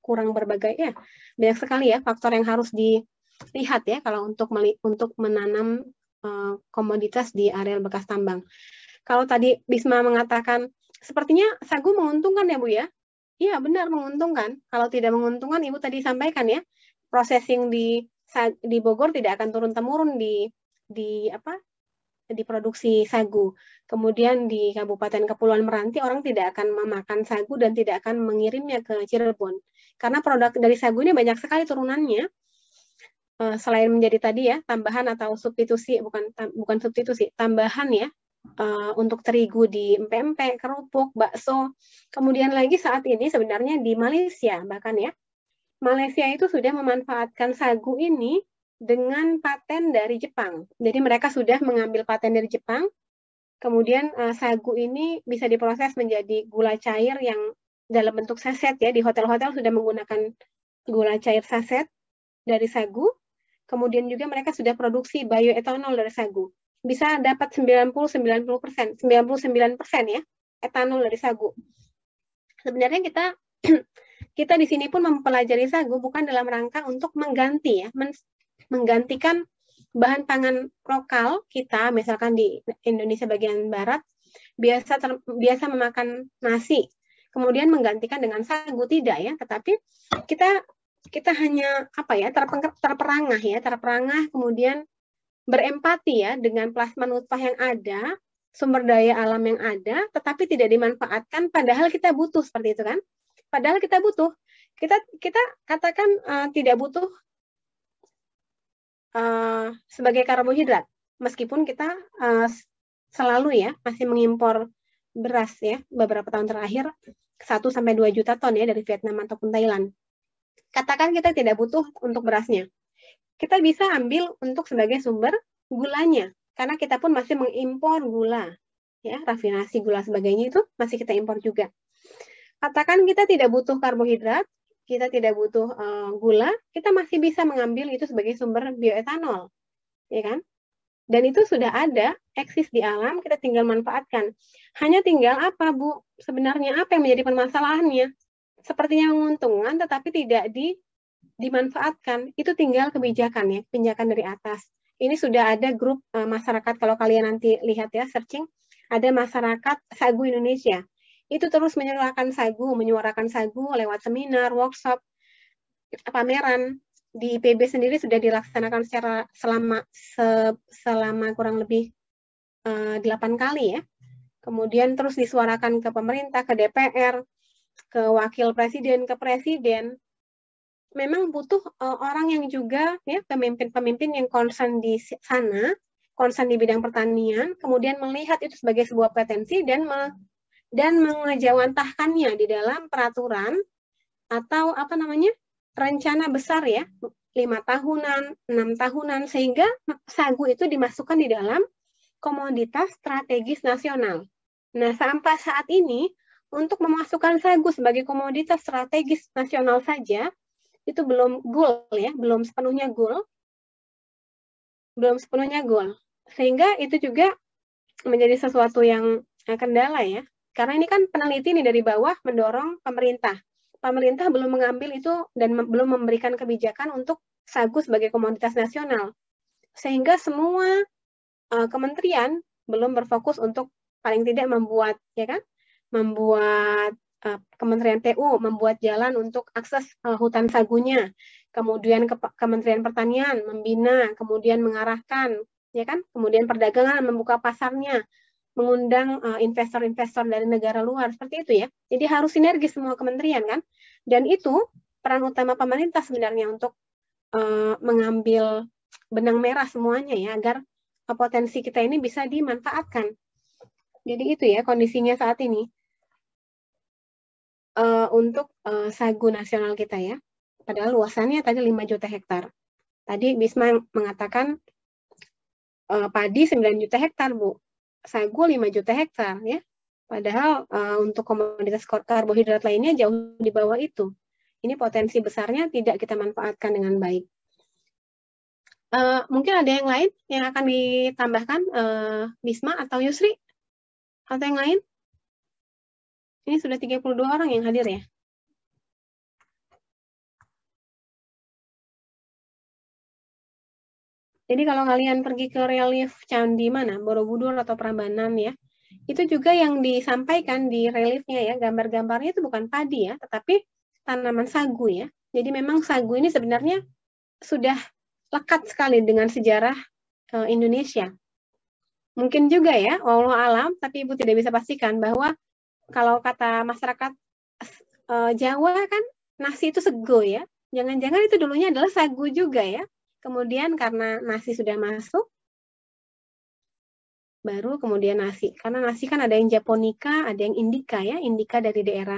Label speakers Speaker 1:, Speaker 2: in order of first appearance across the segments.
Speaker 1: kurang berbagai ya, banyak sekali ya faktor yang harus dilihat ya kalau untuk menanam komoditas di areal bekas tambang. Kalau tadi Bisma mengatakan sepertinya sagu menguntungkan ya Bu ya? Iya benar menguntungkan. Kalau tidak menguntungkan Ibu tadi sampaikan ya, processing di Bogor tidak akan turun-temurun di produksi sagu. Kemudian di Kabupaten Kepulauan Meranti orang tidak akan memakan sagu dan tidak akan mengirimnya ke Cirebon. Karena produk dari sagu ini banyak sekali turunannya. Selain menjadi tadi ya tambahan atau substitusi, bukan substitusi, tambahan ya untuk terigu di empek-empek, kerupuk, bakso. Kemudian lagi saat ini sebenarnya di Malaysia bahkan ya, Malaysia itu sudah memanfaatkan sagu ini dengan paten dari Jepang. Jadi mereka sudah mengambil paten dari Jepang, kemudian sagu ini bisa diproses menjadi gula cair yang dalam bentuk saset ya. Di hotel-hotel sudah menggunakan gula cair saset dari sagu. Kemudian juga mereka sudah produksi bioetanol dari sagu. Bisa dapat 99% ya etanol dari sagu. Sebenarnya kita di sini pun mempelajari sagu bukan dalam rangka untuk mengganti ya, menggantikan bahan pangan lokal kita, misalkan di Indonesia bagian barat biasa memakan nasi, kemudian menggantikan dengan sagu, tidak ya, tetapi kita hanya terperangah kemudian berempati ya dengan plasma nutfah yang ada, sumber daya alam yang ada, tetapi tidak dimanfaatkan padahal kita butuh seperti itu kan. Padahal kita butuh. Kita katakan tidak butuh sebagai karbohidrat, meskipun kita selalu ya masih mengimpor beras ya beberapa tahun terakhir 1-2 juta ton ya dari Vietnam ataupun Thailand. Katakan kita tidak butuh untuk berasnya, kita bisa ambil untuk sebagai sumber gulanya, karena kita pun masih mengimpor gula ya, rafinasi gula sebagainya itu masih kita impor juga. Katakan kita tidak butuh karbohidrat, kita tidak butuh gula, kita masih bisa mengambil itu sebagai sumber bioetanol, ya kan? Dan itu sudah ada, eksis di alam, kita tinggal manfaatkan. Hanya tinggal apa, Bu? Sebenarnya apa yang menjadi permasalahannya? Sepertinya menguntungkan, tetapi tidak dimanfaatkan. Itu tinggal kebijakan ya, kebijakan dari atas. Ini sudah ada grup masyarakat, kalau kalian nanti lihat ya, searching, ada masyarakat sagu Indonesia. Itu terus menyuarakan sagu lewat seminar, workshop, pameran. Di IPB sendiri sudah dilaksanakan selama kurang lebih 8 kali ya. Kemudian terus disuarakan ke pemerintah, ke DPR, ke wakil presiden, ke presiden. Memang butuh orang yang juga ya pemimpin-pemimpin yang concern di sana, concern di bidang pertanian, kemudian melihat itu sebagai sebuah potensi dan mengejawantahkannya di dalam peraturan atau rencana besar ya, 5 tahunan, 6 tahunan, sehingga sagu itu dimasukkan di dalam komoditas strategis nasional. Nah, sampai saat ini untuk memasukkan sagu sebagai komoditas strategis nasional saja itu belum goal ya, belum sepenuhnya goal. Sehingga itu juga menjadi sesuatu yang kendala ya. Karena ini kan peneliti nih dari bawah mendorong pemerintah. Pemerintah belum mengambil itu dan belum memberikan kebijakan untuk sagu sebagai komoditas nasional. Sehingga semua kementerian belum berfokus untuk paling tidak membuat Kementerian PU membuat jalan untuk akses hutan sagunya. Kemudian Kementerian Pertanian membina, kemudian mengarahkan, ya kan? Kemudian perdagangan membuka pasarnya, mengundang investor-investor dari negara luar, seperti itu ya. Jadi harus sinergi semua kementerian kan. Dan itu peran utama pemerintah sebenarnya untuk mengambil benang merah semuanya ya, agar potensi kita ini bisa dimanfaatkan. Jadi itu ya kondisinya saat ini untuk sagu nasional kita ya. Padahal luasannya tadi 5 juta hektar. Tadi Bisma mengatakan padi 9 juta hektar, Bu. Sagu 5 juta hektar ya. Padahal untuk komoditas karbohidrat lainnya jauh di bawah itu. Ini potensi besarnya tidak kita manfaatkan dengan baik. Mungkin ada yang lain yang akan ditambahkan, Bisma atau Yusri? Atau yang lain? Ini sudah 32 orang yang hadir ya. Jadi kalau kalian pergi ke relief candi mana, Borobudur atau Prambanan ya, itu juga yang disampaikan di reliefnya ya, gambar-gambarnya itu bukan padi ya, tetapi tanaman sagu ya. Jadi memang sagu ini sebenarnya sudah lekat sekali dengan sejarah Indonesia. Mungkin juga ya, wallahu alam, tapi Ibu tidak bisa pastikan bahwa kalau kata masyarakat Jawa kan nasi itu sego ya. Jangan-jangan itu dulunya adalah sagu juga ya. Kemudian karena nasi sudah masuk, baru kemudian nasi. Karena nasi kan ada yang Japonica, ada yang Indica ya. Indica dari daerah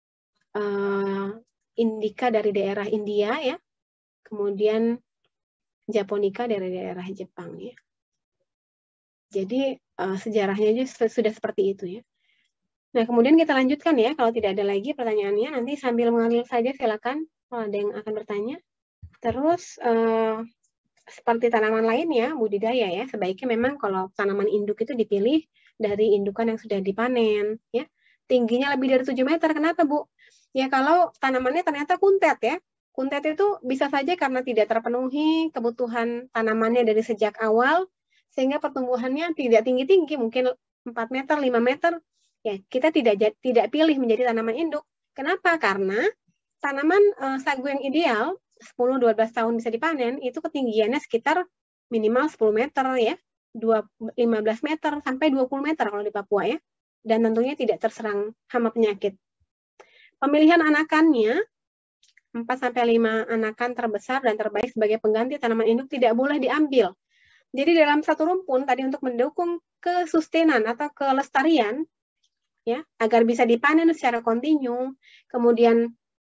Speaker 1: India ya. Kemudian Japonica dari daerah Jepang ya. Jadi sejarahnya aja sudah seperti itu ya. Nah, kemudian kita lanjutkan ya. Kalau tidak ada lagi pertanyaannya, nanti sambil mengalir saja silakan kalau ada yang akan bertanya. Terus seperti tanaman lainnya, budidaya ya, sebaiknya memang kalau tanaman induk itu dipilih dari indukan yang sudah dipanen ya. Tingginya lebih dari 7 meter. Kenapa, Bu? Ya kalau tanamannya ternyata kuntet ya. Kuntet itu bisa saja karena tidak terpenuhi kebutuhan tanamannya dari sejak awal, sehingga pertumbuhannya tidak tinggi-tinggi, mungkin 4 meter, 5 meter. Ya, kita tidak pilih menjadi tanaman induk. Kenapa? Karena tanaman sagu yang ideal 10-12 tahun bisa dipanen itu ketinggiannya sekitar minimal 10 meter ya, 15 meter sampai 20 meter kalau di Papua ya. Dan tentunya tidak terserang hama penyakit. Pemilihan anakannya 4-5 anakan terbesar dan terbaik sebagai pengganti tanaman induk tidak boleh diambil. Jadi dalam satu rumpun tadi untuk mendukung kesustenan atau kelestarian ya, agar bisa dipanen secara kontinu, kemudian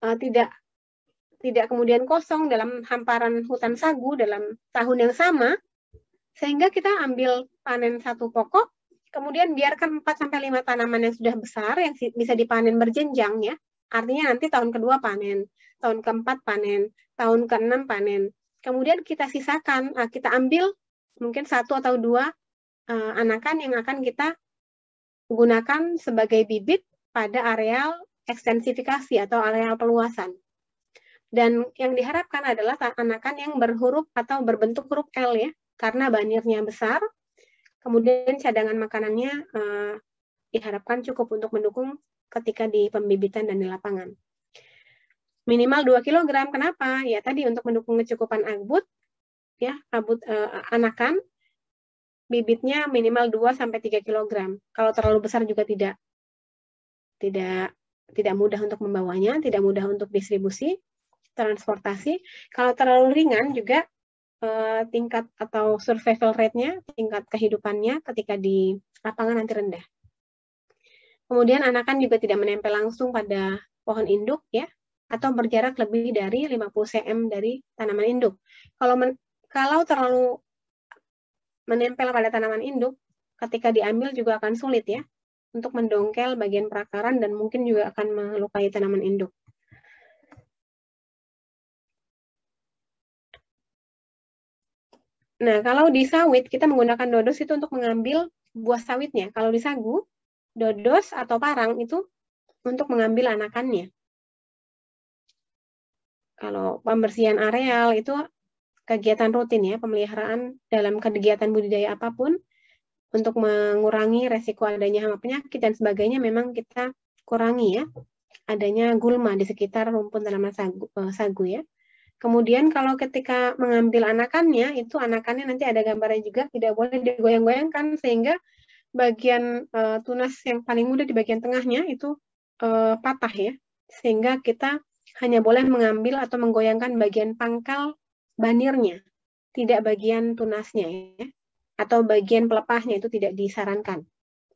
Speaker 1: tidak kemudian kosong dalam hamparan hutan sagu dalam tahun yang sama, sehingga kita ambil panen satu pokok, kemudian biarkan 4-5 tanaman yang sudah besar yang bisa dipanen berjenjang ya. Artinya nanti tahun kedua panen, tahun keempat panen, tahun keenam panen. Kemudian kita sisakan, kita ambil mungkin 1 atau 2 anakan yang akan kita gunakan sebagai bibit pada areal ekstensifikasi atau areal peluasan. Dan yang diharapkan adalah anakan yang berhuruf atau berbentuk huruf L ya, karena banirnya besar, kemudian cadangan makanannya diharapkan cukup untuk mendukung ketika di pembibitan dan di lapangan. Minimal 2 kg, kenapa? Ya tadi untuk mendukung kecukupan abut, ya anakan, bibitnya minimal 2-3 kg. Kalau terlalu besar juga tidak mudah untuk membawanya, tidak mudah untuk distribusi, transportasi. Kalau terlalu ringan juga tingkat atau survival rate-nya, tingkat kehidupannya ketika di lapangan nanti rendah. Kemudian anakan juga tidak menempel langsung pada pohon induk ya, atau berjarak lebih dari 50 cm dari tanaman induk. Kalau terlalu menempel pada tanaman induk, ketika diambil juga akan sulit ya, untuk mendongkel bagian perakaran dan mungkin juga akan melukai tanaman induk. Nah, kalau di sawit, kita menggunakan dodos itu untuk mengambil buah sawitnya. Kalau di sagu, dodos atau parang itu untuk mengambil anakannya. Kalau pembersihan areal itu kegiatan rutin ya, pemeliharaan dalam kegiatan budidaya apapun untuk mengurangi resiko adanya hama penyakit dan sebagainya memang kita kurangi ya. Adanya gulma di sekitar rumpun tanaman sagu ya. Kemudian kalau ketika mengambil anakannya, itu anakannya nanti ada gambarnya juga, tidak boleh digoyang-goyangkan sehingga bagian tunas yang paling muda di bagian tengahnya itu patah ya. Sehingga kita hanya boleh mengambil atau menggoyangkan bagian pangkal banirnya, tidak bagian tunasnya ya. Atau bagian pelepahnya itu tidak disarankan.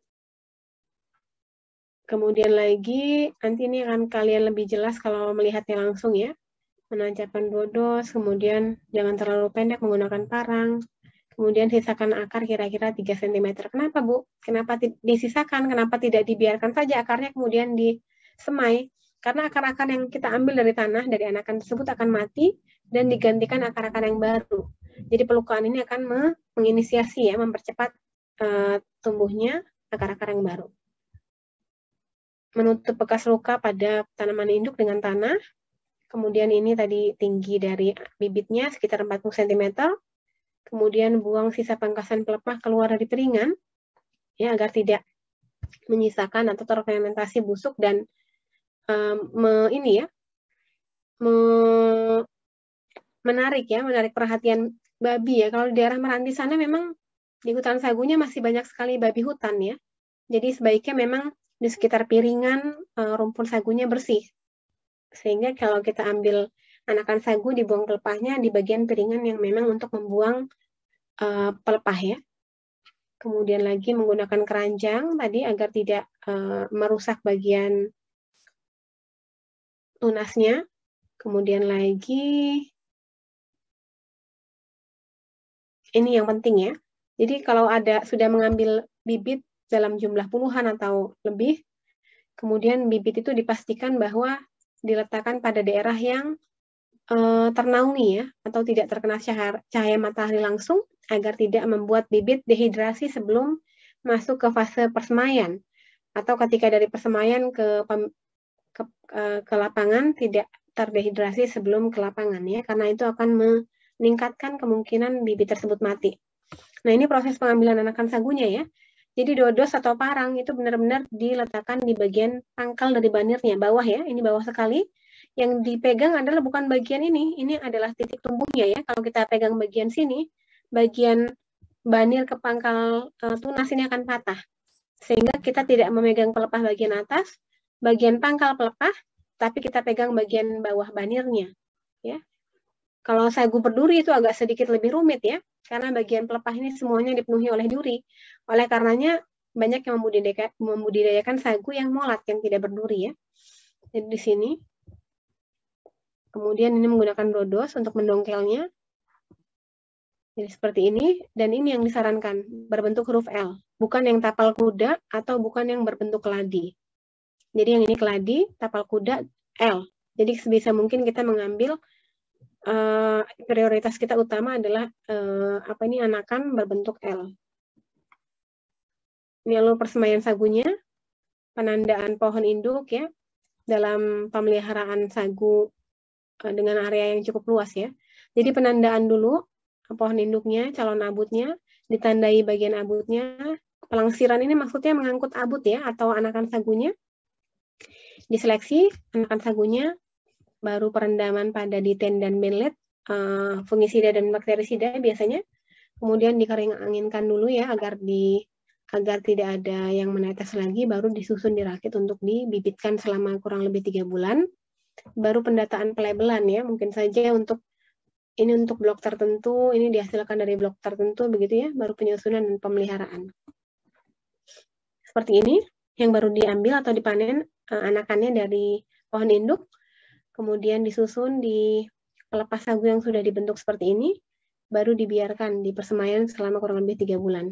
Speaker 1: Kemudian lagi, nanti ini akan kalian lebih jelas kalau melihatnya langsung ya. Menancapkan dodos, kemudian jangan terlalu pendek menggunakan parang, kemudian sisakan akar kira-kira 3 cm. Kenapa, Bu? Kenapa disisakan? Kenapa tidak dibiarkan saja akarnya kemudian disemai? Karena akar-akar yang kita ambil dari tanah, dari anakan tersebut akan mati dan digantikan akar-akar yang baru. Jadi pelukaan ini akan menginisiasi ya, mempercepat tumbuhnya akar-akar yang baru. Menutup bekas luka pada tanaman induk dengan tanah. Kemudian ini tadi tinggi dari bibitnya sekitar 40 cm. kemudian buang sisa pangkasan pelepah keluar dari piringan, ya, agar tidak menyisakan atau terfermentasi busuk dan menarik perhatian babi ya. Kalau di daerah Meranti sana memang di hutan sagunya masih banyak sekali babi hutan ya. Jadi sebaiknya memang di sekitar piringan rumpun sagunya bersih. Sehingga kalau kita ambil anakan sagu, dibuang pelepahnya di bagian piringan yang memang untuk membuang pelepah ya. Kemudian lagi menggunakan keranjang tadi agar tidak merusak bagian tunasnya. Kemudian lagi, ini yang penting ya. Jadi kalau sudah mengambil bibit dalam jumlah puluhan atau lebih, kemudian bibit itu dipastikan bahwa diletakkan pada daerah yang ternaungi ya, atau tidak terkena cahaya matahari langsung, agar tidak membuat bibit dehidrasi sebelum masuk ke fase persemaian, atau ketika dari persemaian ke lapangan tidak terdehidrasi sebelum ke lapangan ya, karena itu akan meningkatkan kemungkinan bibit tersebut mati. Nah, ini proses pengambilan anakan sagunya ya. Jadi dodos atau parang itu benar-benar diletakkan di bagian pangkal dari banirnya, bawah ya, ini bawah sekali. Yang dipegang adalah bukan bagian ini adalah titik tumbuhnya ya. Kalau kita pegang bagian sini, bagian banir ke pangkal tunas ini akan patah. Sehingga kita tidak memegang pelepah bagian atas, bagian pangkal pelepah, tapi kita pegang bagian bawah banirnya. Ya. Kalau sagu berduri itu agak sedikit lebih rumit ya, karena bagian pelepah ini semuanya dipenuhi oleh duri. Oleh karenanya banyak yang membudidayakan sagu yang molat, yang tidak berduri ya. Jadi di sini. Kemudian ini menggunakan dodos untuk mendongkelnya. Jadi seperti ini, dan ini yang disarankan, berbentuk huruf L. Bukan yang tapal kuda atau bukan yang berbentuk keladi. Jadi yang ini keladi, tapal kuda, L. Jadi sebisa mungkin kita mengambil prioritas kita utama adalah anakan berbentuk L. Ini lalu persemaian sagunya, penandaan pohon induk ya, dalam pemeliharaan sagu dengan area yang cukup luas ya. Jadi penandaan dulu pohon induknya, calon abutnya, ditandai bagian abutnya. Pelangsiran ini maksudnya mengangkut abut ya, atau anakan sagunya. Diseleksi anakan sagunya, baru perendaman pada diten dan benlet, fungisida dan bakterisida biasanya. Kemudian dikering anginkan dulu ya, agar tidak ada yang menetes lagi, baru disusun dirakit untuk dibibitkan selama kurang lebih 3 bulan. Baru pendataan pelabelan ya, mungkin saja untuk blok tertentu, ini dihasilkan dari blok tertentu begitu ya, baru penyusunan dan pemeliharaan. Seperti ini yang baru diambil atau dipanen anakannya dari pohon induk, kemudian disusun di pelepah sagu yang sudah dibentuk seperti ini, baru dibiarkan di persemaian selama kurang lebih 3 bulan.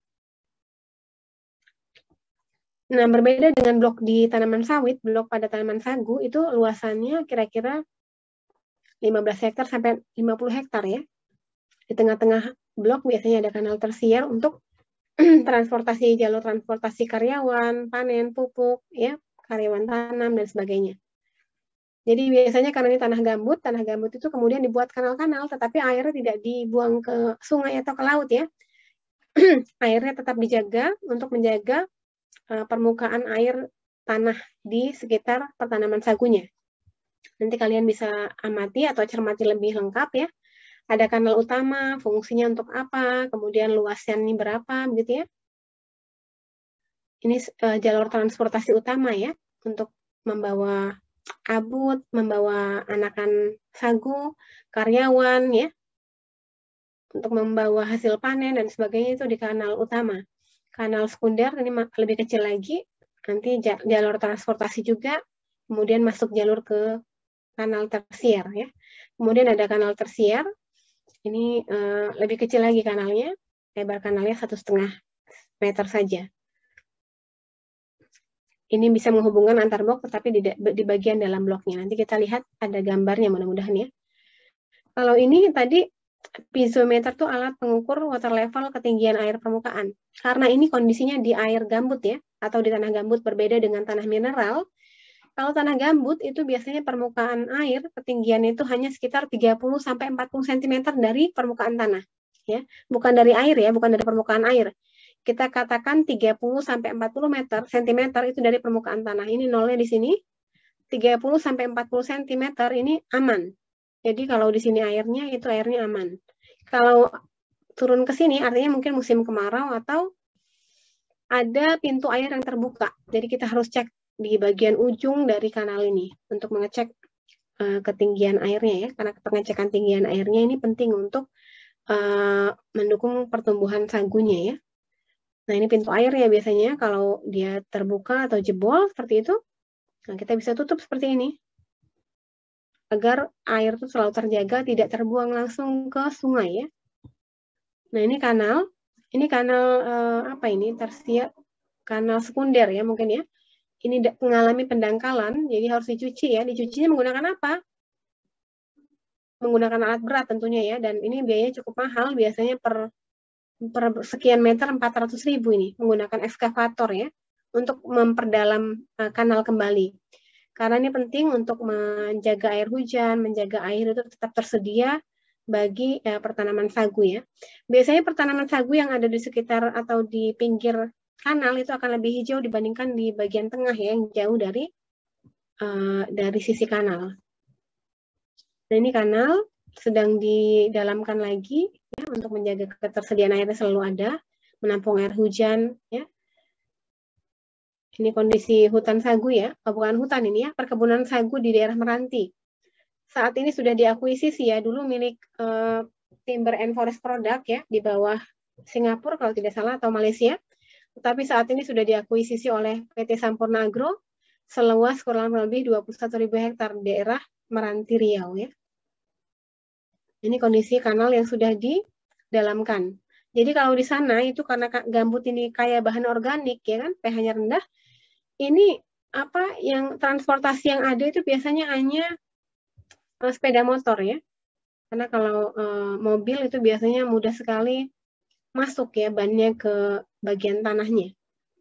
Speaker 1: Nah, berbeda dengan blok di tanaman sawit, blok pada tanaman sagu itu luasannya kira-kira 15 hektar sampai 50 hektar ya. Di tengah-tengah blok biasanya ada kanal tersier untuk jalur transportasi karyawan, panen, pupuk, ya, karyawan tanam, dan sebagainya. Jadi biasanya karena ini tanah gambut itu kemudian dibuat kanal-kanal, tetapi airnya tidak dibuang ke sungai atau ke laut ya. Airnya tetap dijaga untuk menjaga permukaan air tanah di sekitar pertanaman sagunya. Nanti kalian bisa amati atau cermati lebih lengkap ya. Ada kanal utama, fungsinya untuk apa, kemudian luasnya ini berapa, begitu ya. Ini jalur transportasi utama ya, untuk membawa abut, membawa anakan sagu, karyawan ya, untuk membawa hasil panen dan sebagainya, itu di kanal utama. Kanal sekunder ini lebih kecil lagi, nanti jalur transportasi juga, kemudian masuk jalur ke kanal tersier ya. Kemudian ada kanal tersier, ini lebih kecil lagi kanalnya, lebar kanalnya 1,5 meter saja. Ini bisa menghubungkan antar blok, tetapi di bagian dalam bloknya. Nanti kita lihat ada gambarnya mudah-mudahan ya. Kalau ini tadi piezometer itu alat pengukur water level ketinggian air permukaan. Karena ini kondisinya di air gambut ya, atau di tanah gambut, berbeda dengan tanah mineral. Kalau tanah gambut itu biasanya permukaan air ketinggiannya itu hanya sekitar 30-40 cm dari permukaan tanah. ya, bukan dari air ya, bukan dari permukaan air. Kita katakan 30 sampai 40 cm itu dari permukaan tanah. Ini nolnya di sini. 30 sampai 40 cm ini aman. Jadi kalau di sini airnya, itu airnya aman. Kalau turun ke sini artinya mungkin musim kemarau atau ada pintu air yang terbuka. Jadi kita harus cek di bagian ujung dari kanal ini untuk mengecek ketinggian airnya ya. Karena pengecekan tinggian airnya ini penting untuk mendukung pertumbuhan sagunya ya. Nah ini pintu airnya biasanya kalau dia terbuka atau jebol seperti itu, nah kita bisa tutup seperti ini. Agar air itu selalu terjaga, tidak terbuang langsung ke sungai ya. Nah ini kanal apa ini? Tersier, kanal sekunder ya mungkin ya. Ini mengalami pendangkalan, jadi harus dicuci ya. Dicucinya menggunakan apa? Menggunakan alat berat tentunya ya, dan ini biayanya cukup mahal, biasanya per sekian meter 400.000 ini, menggunakan ekskavator ya, untuk memperdalam kanal kembali. Karena ini penting untuk menjaga air hujan, menjaga air itu tetap tersedia bagi pertanaman sagu ya. Biasanya pertanaman sagu yang ada di sekitar atau di pinggir kanal itu akan lebih hijau dibandingkan di bagian tengah ya, yang jauh dari sisi kanal. Nah ini kanal sedang didalamkan lagi ya, untuk menjaga ketersediaan airnya selalu ada, menampung air hujan ya. Ini kondisi hutan sagu ya, bukan hutan ini ya, perkebunan sagu di daerah Meranti. Saat ini sudah diakuisisi ya, dulu milik Timber and Forest Product ya, di bawah Singapura kalau tidak salah atau Malaysia. Tetapi saat ini sudah diakuisisi oleh PT Sampurna Agro seluas kurang lebih 21.000 hektar daerah Meranti Riau ya. Ini kondisi kanal yang sudah didalamkan. Jadi kalau di sana itu karena gambut ini kaya bahan organik ya kan, pH-nya rendah. Ini apa yang transportasi yang ada itu biasanya hanya sepeda motor ya. Karena kalau mobil itu biasanya mudah sekali masuk ya bannya ke bagian tanahnya.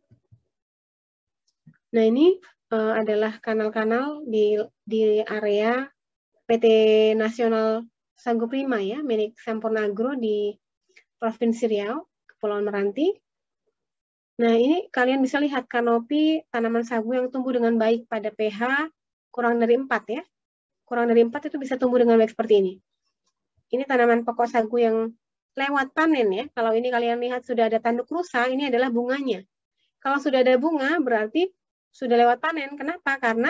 Speaker 1: Nah ini adalah kanal-kanal di area PT Nasional Sagu Prima ya, milik Sampurna Agro di Provinsi Riau, Kepulauan Meranti. Nah ini kalian bisa lihat kanopi tanaman sagu yang tumbuh dengan baik pada pH kurang dari 4 ya. Kurang dari 4 itu bisa tumbuh dengan baik seperti ini. Ini tanaman pokok sagu yang lewat panen ya. Kalau ini kalian lihat sudah ada tanduk rusa, ini adalah bunganya. Kalau sudah ada bunga berarti sudah lewat panen. Kenapa? Karena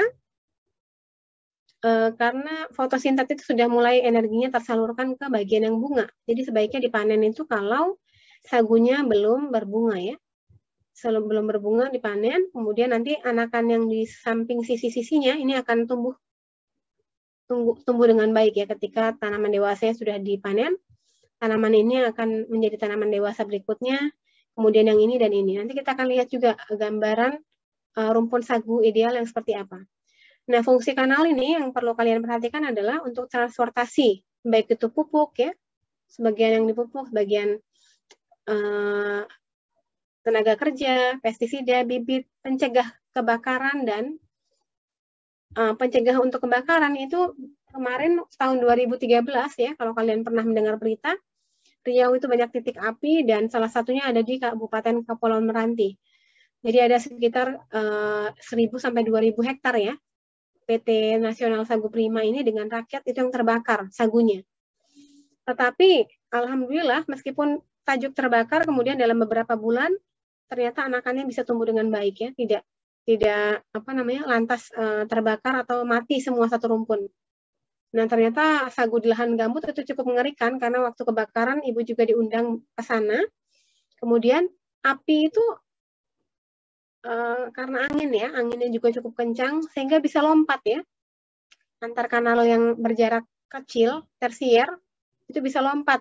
Speaker 1: fotosintesis itu sudah mulai energinya tersalurkan ke bagian yang bunga. Jadi sebaiknya dipanen itu kalau sagunya belum berbunga ya. Belum berbunga dipanen, kemudian nanti anakan yang di samping sisi-sisinya ini akan tumbuh dengan baik ya. Ketika tanaman dewasanya sudah dipanen, tanaman ini akan menjadi tanaman dewasa berikutnya, kemudian yang ini dan ini. Nanti kita akan lihat juga gambaran rumpun sagu ideal yang seperti apa. Nah, fungsi kanal ini yang perlu kalian perhatikan adalah untuk transportasi, baik itu pupuk ya, sebagian yang dipupuk, sebagian tenaga kerja, pestisida, bibit, pencegah kebakaran, dan pencegah untuk kebakaran itu kemarin tahun 2013 ya, kalau kalian pernah mendengar berita, Riau itu banyak titik api dan salah satunya ada di Kabupaten Kepulauan Meranti. Jadi ada sekitar 1.000 sampai 2.000 hektar ya. PT Nasional Sagu Prima ini dengan rakyat itu yang terbakar sagunya. Tetapi alhamdulillah meskipun tajuk terbakar, kemudian dalam beberapa bulan ternyata anakannya bisa tumbuh dengan baik ya, tidak lantas terbakar atau mati semua satu rumpun. Nah ternyata sagu di lahan gambut itu cukup mengerikan karena waktu kebakaran ibu juga diundang ke sana. Kemudian api itu karena anginnya juga cukup kencang sehingga bisa lompat ya. Antar kanal yang berjarak kecil, tersier, itu bisa lompat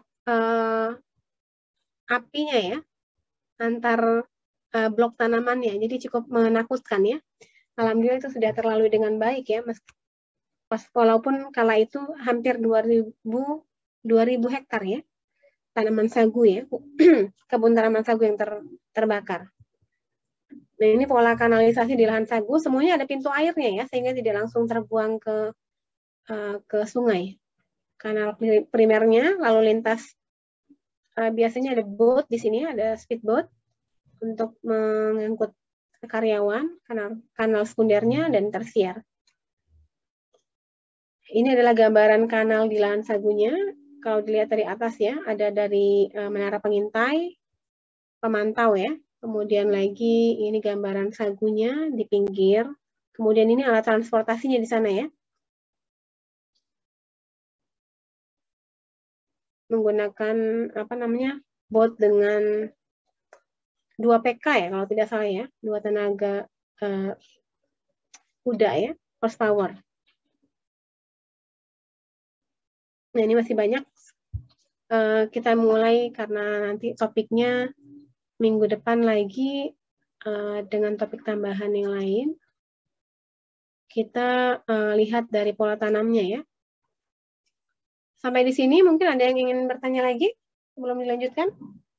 Speaker 1: apinya ya, antar blok tanamannya. Jadi cukup menakutkan ya. Alhamdulillah itu sudah terlalui dengan baik ya, walaupun kala itu hampir 2.000 hektar ya, tanaman sagu ya, kebun tanaman sagu yang terbakar. Nah ini pola kanalisasi di lahan sagu, semuanya ada pintu airnya ya, sehingga tidak langsung terbuang ke sungai. Kanal primernya, lalu lintas biasanya ada boat di sini, ada speedboat untuk mengangkut karyawan, kanal sekundernya dan tersier. Ini adalah gambaran kanal di lahan sagunya. Kalau dilihat dari atas ya, ada dari menara pengintai, pemantau ya. Kemudian lagi ini gambaran sagunya di pinggir. Kemudian ini alat transportasinya di sana ya. Menggunakan apa namanya? Boat dengan 2 PK ya kalau tidak salah ya, 2 tenaga kuda ya, horsepower. Nah, ini masih banyak. Kita mulai karena nanti topiknya minggu depan lagi dengan topik tambahan yang lain. Kita lihat dari pola tanamnya ya. Sampai di sini mungkin ada yang ingin bertanya lagi sebelum dilanjutkan?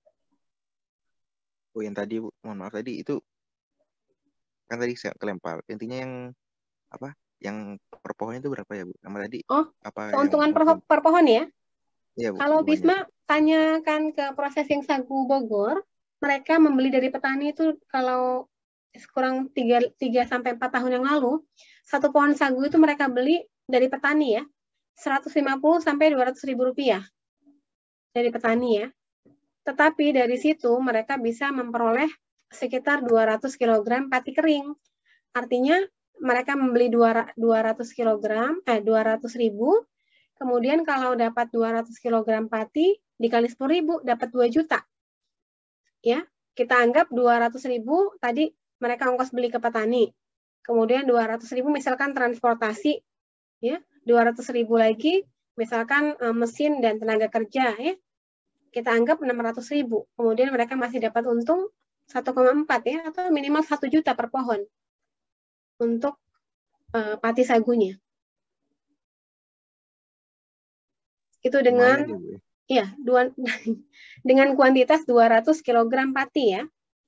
Speaker 2: Bu, yang tadi Bu, mohon maaf tadi itu kan tadi saya kelempar. Intinya yang apa? Yang per pohon itu berapa ya Bu? Sama tadi
Speaker 1: Oh,
Speaker 2: apa
Speaker 1: keuntungan
Speaker 2: yang
Speaker 1: per pohon ya?
Speaker 2: Iya, Bu,
Speaker 1: Kalau
Speaker 2: bunganya,
Speaker 1: Bisma tanyakan ke processing sagu Bogor, mereka membeli dari petani itu kalau kurang 3 sampai 4 tahun yang lalu, satu pohon sagu itu mereka beli dari petani ya, 150 sampai 200 ribu rupiah dari petani ya. Tetapi dari situ mereka bisa memperoleh sekitar 200 kg pati kering. Artinya mereka membeli 200 kg, 200 ribu, kemudian kalau dapat 200 kg pati, dikali 10 ribu, dapat 2 juta. Ya, kita anggap 200 ribu tadi mereka ongkos beli ke petani. Kemudian 200 ribu misalkan transportasi, ya, 200 ribu lagi misalkan mesin dan tenaga kerja, ya. Kita anggap 600 ribu. Kemudian mereka masih dapat untung 1,4 ya, atau minimal 1 juta per pohon untuk pati sagunya. Itu dengan ya, dengan kuantitas 200 kg pati ya.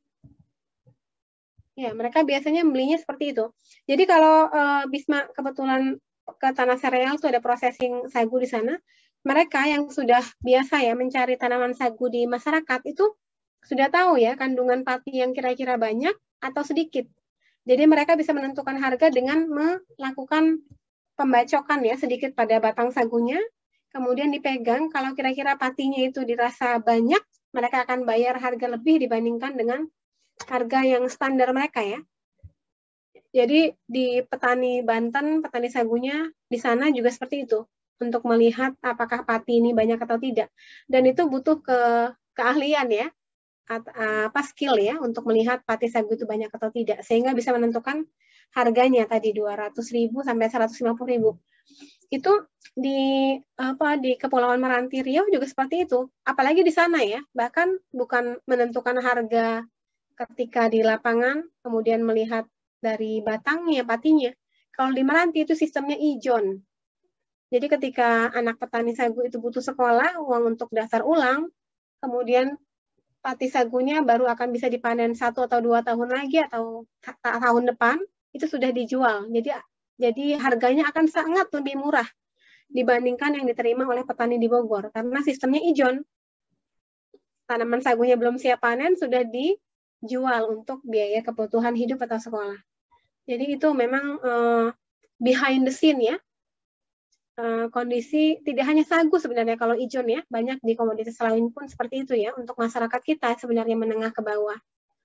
Speaker 1: Ya, mereka biasanya belinya seperti itu. Jadi kalau Bisma kebetulan ke Tanah Sereal itu ada processing sagu di sana, mereka yang sudah biasa ya mencari tanaman sagu di masyarakat itu sudah tahu ya kandungan pati yang kira-kira banyak atau sedikit. Jadi mereka bisa menentukan harga dengan melakukan pembacokan ya sedikit pada batang sagunya, kemudian dipegang. Kalau kira-kira patinya itu dirasa banyak, mereka akan bayar harga lebih dibandingkan dengan harga yang standar mereka ya. Jadi di petani Banten, petani sagunya di sana juga seperti itu untuk melihat apakah pati ini banyak atau tidak. Dan itu butuh keahlian ya, apa skill ya untuk melihat pati sagu itu banyak atau tidak sehingga bisa menentukan harganya tadi 200.000 sampai 150.000. Itu di Kepulauan Meranti Riau juga seperti itu. Apalagi di sana ya, bahkan bukan menentukan harga ketika di lapangan, kemudian melihat dari batangnya, patinya. Kalau di Meranti itu sistemnya ijon. Jadi ketika anak petani sagu itu butuh sekolah, uang untuk daftar ulang, kemudian pati sagunya baru akan bisa dipanen 1 atau 2 tahun lagi atau tahun depan, itu sudah dijual. Jadi harganya akan sangat lebih murah dibandingkan yang diterima oleh petani di Bogor. Karena sistemnya ijon. Tanaman sagunya belum siap panen, sudah dijual untuk biaya kebutuhan hidup atau sekolah. Jadi itu memang behind the scene ya. Kondisi tidak hanya sagu sebenarnya kalau ijon ya, banyak di komoditas lain pun seperti itu ya, untuk masyarakat kita sebenarnya menengah ke bawah.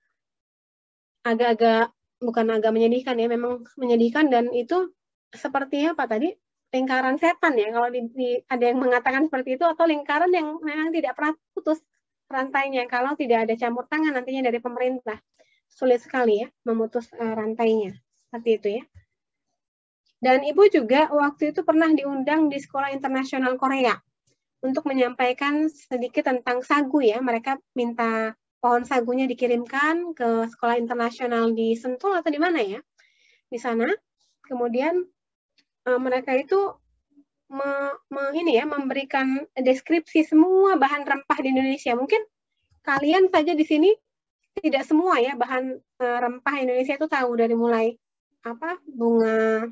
Speaker 1: Bukan agak menyedihkan ya, memang menyedihkan dan itu seperti apa tadi, lingkaran setan ya, kalau ada yang mengatakan seperti itu, atau lingkaran yang memang tidak pernah putus rantainya, kalau tidak ada campur tangan nantinya dari pemerintah. Sulit sekali ya memutus rantainya, seperti itu ya. Dan Ibu juga waktu itu pernah diundang di Sekolah Internasional Korea untuk menyampaikan sedikit tentang sagu ya. Mereka minta pohon sagunya dikirimkan ke Sekolah Internasional di Sentul atau di mana ya, di sana. Kemudian mereka itu memberikan deskripsi semua bahan rempah di Indonesia. Mungkin kalian saja di sini tidak semua ya bahan rempah Indonesia itu tahu, dari mulai bunga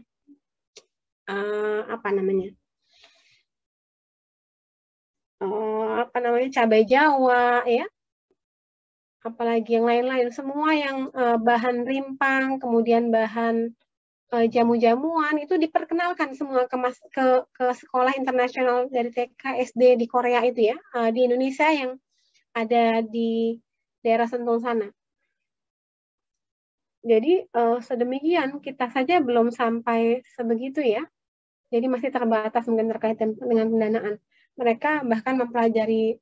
Speaker 1: cabai Jawa ya, apalagi yang lain-lain, semua yang bahan rimpang, kemudian bahan jamu-jamuan itu diperkenalkan semua ke sekolah internasional dari TK, SD di Korea itu ya, di Indonesia yang ada di daerah Sentul sana. Jadi sedemikian, kita saja belum sampai sebegitu ya. Jadi masih terbatas mungkin terkait dengan pendanaan. Mereka bahkan mempelajari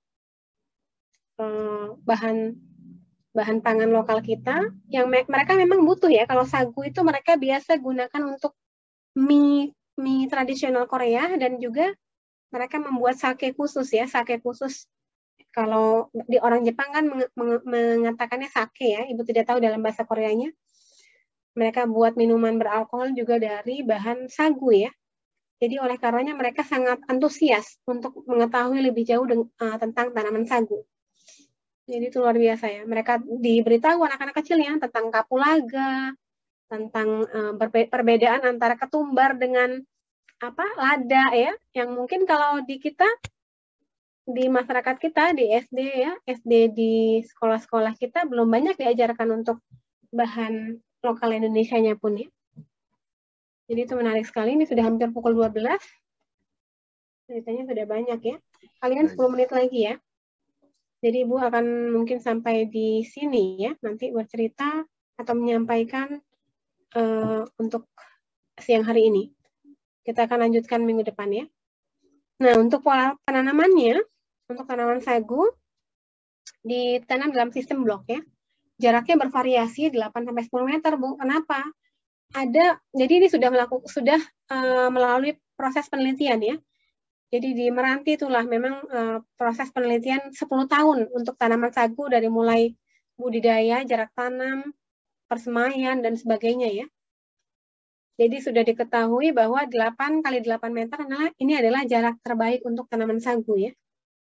Speaker 1: bahan pangan lokal kita yang mereka memang butuh ya. Kalau sagu itu mereka biasa gunakan untuk mie tradisional Korea, dan juga mereka membuat sake khusus ya, sake khusus. Kalau di orang Jepang kan mengatakannya sake ya, Ibu tidak tahu dalam bahasa Koreanya. Mereka buat minuman beralkohol juga dari bahan sagu ya. Jadi oleh karenanya mereka sangat antusias untuk mengetahui lebih jauh tentang tanaman sagu. Jadi itu luar biasa ya. Mereka diberitahu anak-anak kecilnya tentang kapulaga, tentang perbedaan antara ketumbar dengan lada ya, yang mungkin kalau di kita, di masyarakat kita, di SD ya, SD di sekolah-sekolah kita belum banyak diajarkan untuk bahan lokal Indonesianya pun ya. Jadi itu menarik sekali. Ini sudah hampir pukul 12. Ceritanya sudah banyak ya. Kalian 10 menit lagi ya. Jadi Ibu akan mungkin sampai di sini ya, nanti bercerita atau menyampaikan untuk siang hari ini. Kita akan lanjutkan minggu depan ya. Nah, untuk pola penanamannya, untuk tanaman sagu ditanam dalam sistem blok ya. Jaraknya bervariasi 8-10 meter, Bu. Kenapa? Jadi ini sudah melalui proses penelitian ya. Jadi di Meranti itulah memang proses penelitian 10 tahun untuk tanaman sagu, dari mulai budidaya, jarak tanam, persemaian, dan sebagainya ya. Jadi sudah diketahui bahwa 8 x 8 meter ini adalah jarak terbaik untuk tanaman sagu ya.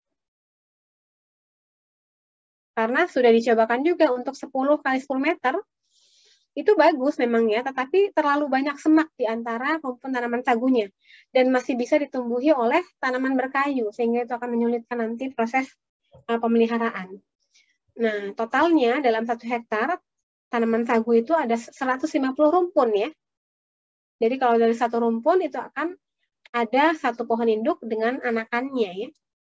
Speaker 1: Karena sudah dicobakan juga untuk 10 x 10 meter, itu bagus memang ya, tetapi terlalu banyak semak di antara rumpun tanaman sagunya. Dan masih bisa ditumbuhi oleh tanaman berkayu, sehingga itu akan menyulitkan nanti proses pemeliharaan. Nah, totalnya dalam 1 hektar, tanaman sagu itu ada 150 rumpun ya. Jadi kalau dari 1 rumpun itu akan ada 1 pohon induk dengan anakannya ya.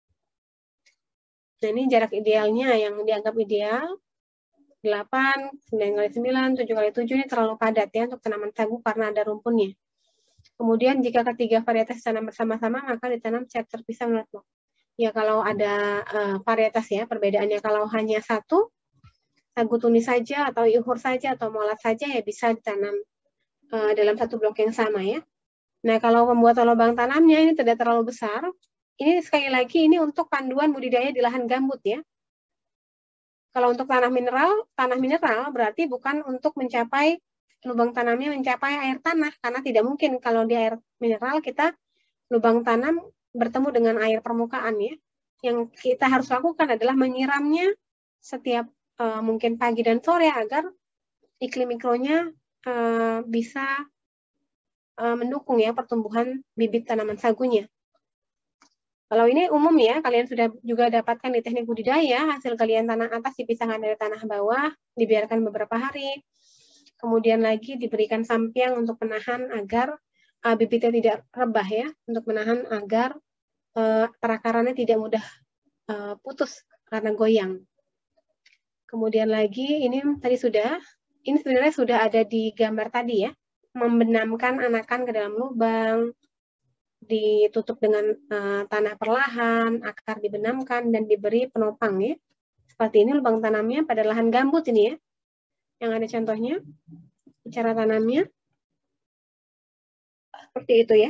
Speaker 1: Nah, ini jarak idealnya yang dianggap ideal 8, 9 x 9, 7 x 7 ini terlalu padat ya untuk tanaman sagu karena ada rumpunnya. Kemudian jika ketiga varietas ditanam bersama-sama, maka ditanam secara terpisah menurut blok. Ya kalau ada varietas ya, perbedaannya kalau hanya 1, sagu tunis saja atau ihur saja atau molat saja ya bisa ditanam dalam 1 blok yang sama ya. Nah, kalau pembuatan lubang tanamnya ini tidak terlalu besar. Ini sekali lagi ini untuk panduan budidaya di lahan gambut ya. Kalau untuk tanah mineral berarti bukan untuk mencapai lubang tanamnya mencapai air tanah, karena tidak mungkin kalau di air mineral kita lubang tanam bertemu dengan air permukaan ya. Yang kita harus lakukan adalah menyiramnya setiap mungkin pagi dan sore agar iklim mikronya bisa mendukung ya pertumbuhan bibit tanaman sagunya. Kalau ini umum ya, kalian sudah juga dapatkan di teknik budidaya, hasil galian tanah atas dipisahkan dari tanah bawah, dibiarkan beberapa hari, kemudian lagi diberikan sampiang untuk menahan agar bibitnya tidak rebah ya, untuk menahan agar perakarannya tidak mudah putus karena goyang. Kemudian lagi ini sebenarnya sudah ada di gambar tadi ya, membenamkan anakan ke dalam lubang, ditutup dengan tanah perlahan, akar dibenamkan dan diberi penopang ya. Seperti ini lubang tanamnya pada lahan gambut ini ya. Yang ada contohnya, cara tanamnya. Seperti itu ya.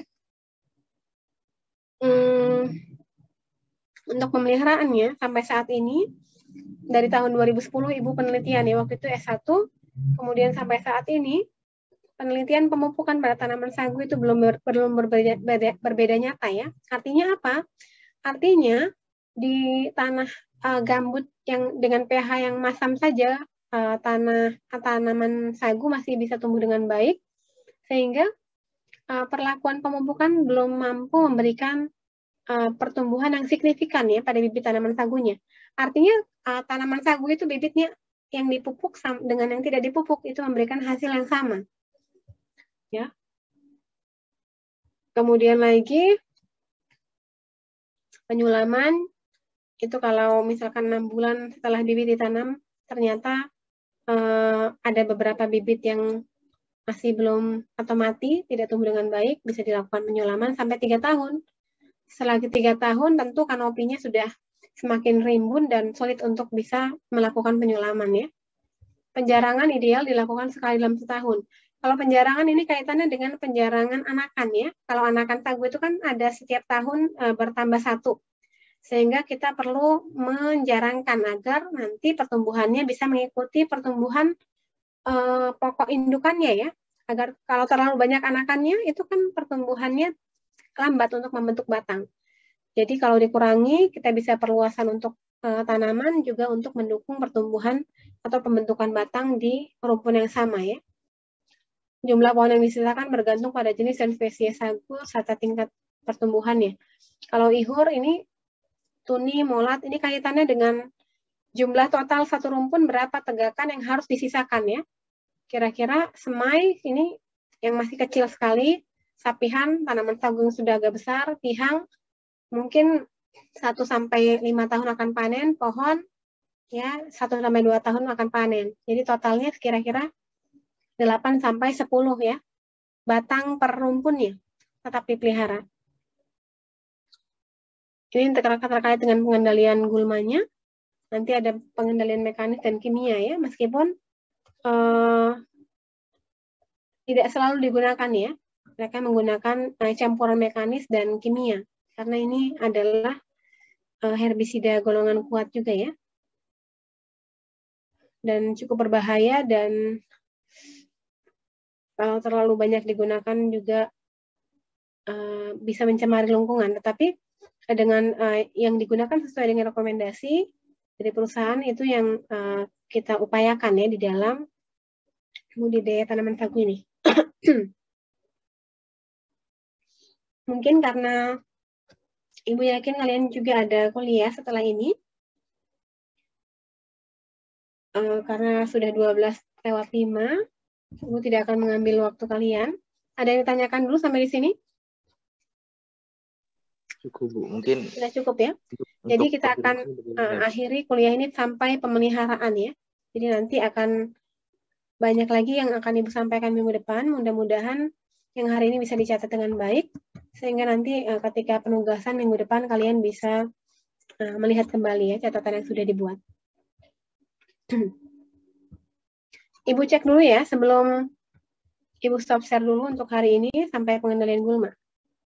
Speaker 1: Untuk pemeliharaannya sampai saat ini, dari tahun 2010 Ibu penelitian ya, waktu itu S1, kemudian sampai saat ini, penelitian pemupukan pada tanaman sagu itu belum berbeda nyata ya. Artinya apa? Artinya di tanah gambut yang dengan pH yang masam saja, tanaman sagu masih bisa tumbuh dengan baik, sehingga perlakuan pemupukan belum mampu memberikan pertumbuhan yang signifikan ya pada bibit tanaman sagunya. Artinya tanaman sagu itu bibitnya yang dipupuk dengan yang tidak dipupuk itu memberikan hasil yang sama. Ya. Kemudian lagi penyulaman itu kalau misalkan 6 bulan setelah bibit ditanam ternyata ada beberapa bibit yang masih belum atau mati, tidak tumbuh dengan baik, bisa dilakukan penyulaman sampai 3 tahun. Setelah 3 tahun tentu kanopinya sudah semakin rimbun dan sulit untuk bisa melakukan penyulaman ya. Penjarangan ideal dilakukan sekali dalam setahun. Kalau penjarangan ini kaitannya dengan penjarangan anakan ya. Kalau anakan sagu itu kan ada setiap tahun bertambah 1. Sehingga kita perlu menjarangkan agar nanti pertumbuhannya bisa mengikuti pertumbuhan pokok indukannya ya. Agar kalau terlalu banyak anakannya itu kan pertumbuhannya lambat untuk membentuk batang. Jadi kalau dikurangi kita bisa perluasan untuk tanaman juga untuk mendukung pertumbuhan atau pembentukan batang di rumpun yang sama ya. Jumlah pohon yang disisakan bergantung pada jenis dan spesies sagu serta tingkat pertumbuhannya. Kalau ihur ini tuni, molat, ini kaitannya dengan jumlah total satu rumpun berapa tegakan yang harus disisakan ya. Kira-kira semai ini yang masih kecil sekali, sapihan, tanaman sagu yang sudah agak besar, tihang, mungkin 1-5 tahun akan panen, pohon ya 1-2 tahun akan panen. Jadi totalnya kira-kira 8-10 ya, batang per rumpunnya tetap dipelihara. Ini terkait dengan pengendalian gulmanya. Nanti ada pengendalian mekanis dan kimia ya, meskipun tidak selalu digunakan ya. Mereka menggunakan campuran mekanis dan kimia, karena ini adalah herbisida golongan kuat juga ya. Dan cukup berbahaya dan kalau terlalu banyak digunakan juga bisa mencemari lingkungan. Tetapi dengan yang digunakan sesuai dengan rekomendasi dari perusahaan itu yang kita upayakan ya di dalam budidaya tanaman sagu ini. Mungkin karena Ibu yakin kalian juga ada kuliah setelah ini. Karena sudah 12:05, Ibu tidak akan mengambil waktu kalian. Ada yang ditanyakan dulu sampai di sini?
Speaker 2: Cukup, Bu. Mungkin
Speaker 1: sudah cukup ya. Jadi kita akan akhiri kuliah ini sampai pemeliharaan ya. Jadi nanti akan banyak lagi yang akan Ibu sampaikan minggu depan. Mudah-mudahan yang hari ini bisa dicatat dengan baik. Sehingga nanti ketika penugasan minggu depan kalian bisa melihat kembali ya catatan yang sudah dibuat. Ibu cek dulu ya sebelum Ibu stop share dulu untuk hari ini sampai pengendalian gulma.